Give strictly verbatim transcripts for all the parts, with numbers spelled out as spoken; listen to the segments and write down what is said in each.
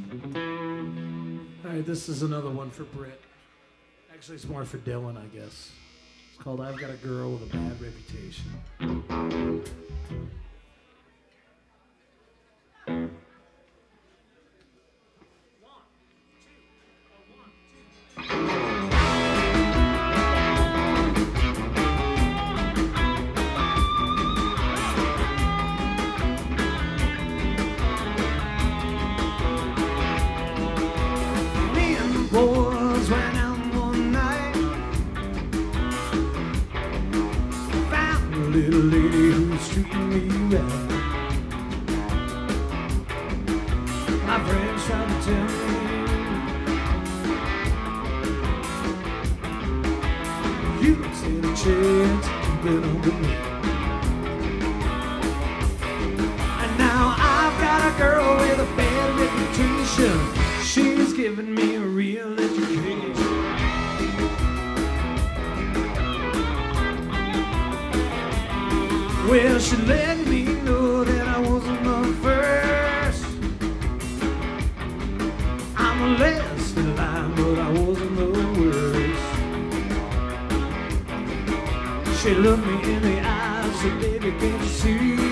All right, this is another one for Britt. Actually, it's more for Dylan, I guess. It's called I've Got a Girl with a Bad Reputation. Boys went out one night, found a little lady who was treating me right. My friends tried to tell me you don't stand a chance to keep it on with me. And now I've got a girl with a bad reputation. She's giving me a real education. Well, she let me know that I wasn't the first. I'm a less in line, but I wasn't the worst. She looked me in the eyes, said, baby, can't you see?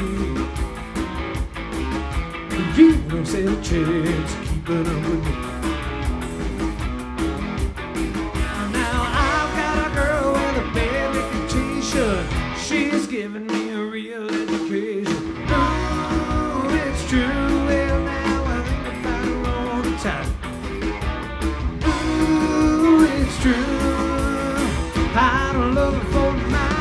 You don't stand a chance to keep it up with me. Now I've got a girl with a bad reputation. She's giving me a real education. Oh, it's true. Well, now I think I found her all the time. Ooh, it's true. I don't love her for mine.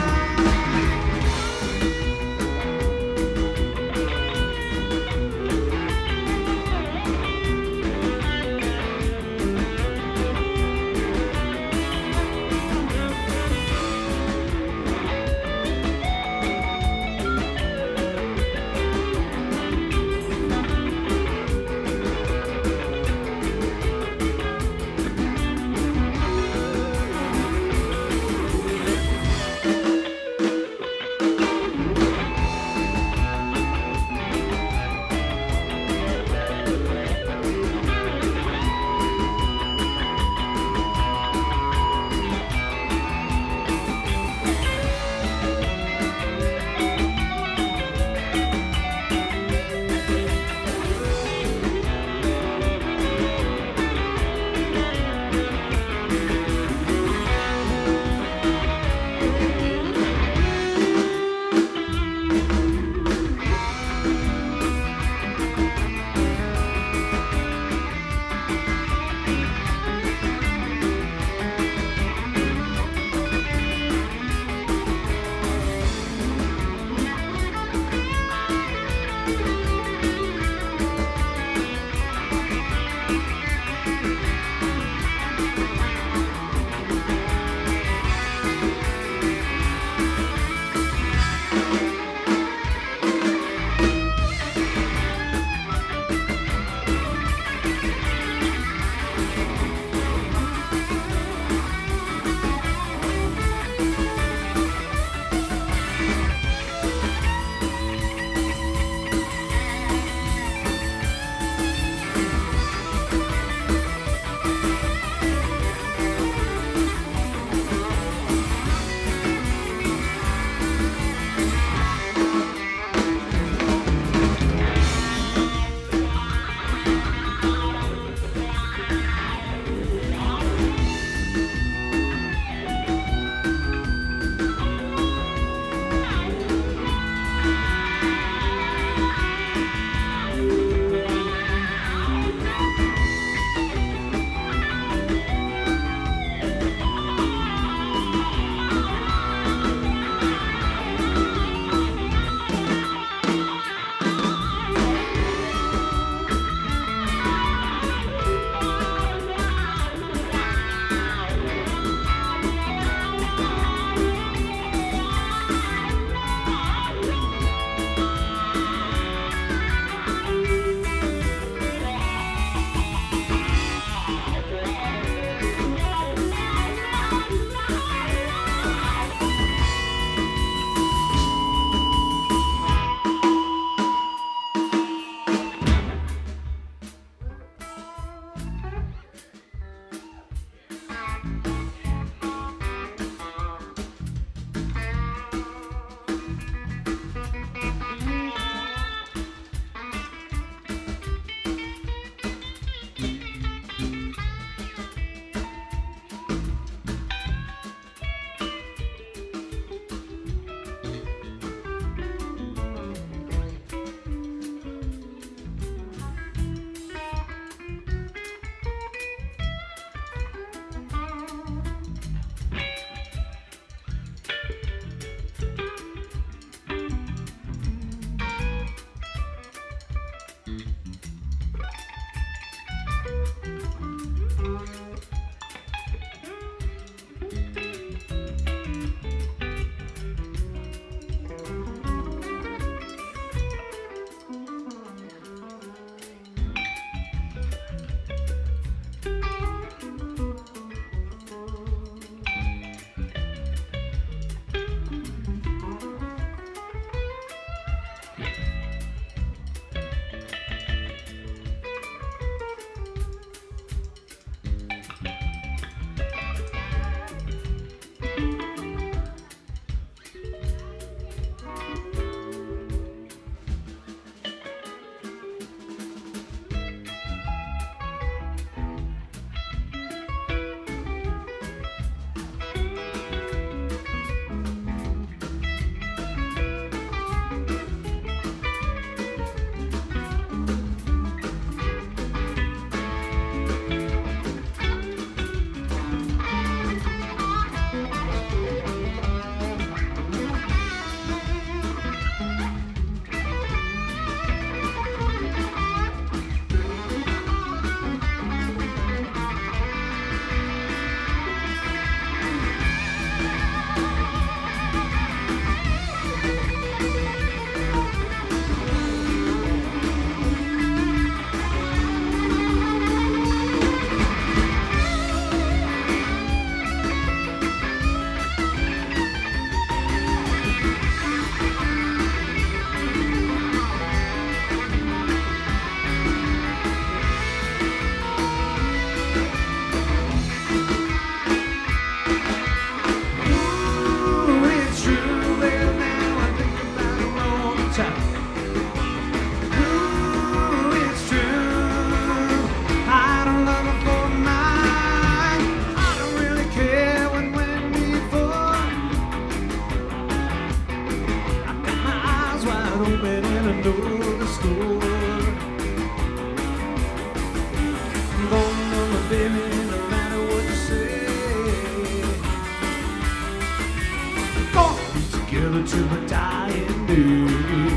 together to my dying day.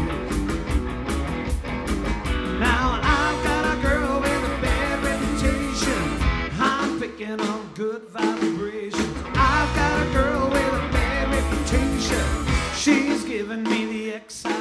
Now I've got a girl with a bad reputation. I'm picking up good vibrations. I've got a girl with a bad reputation. She's giving me the excitement.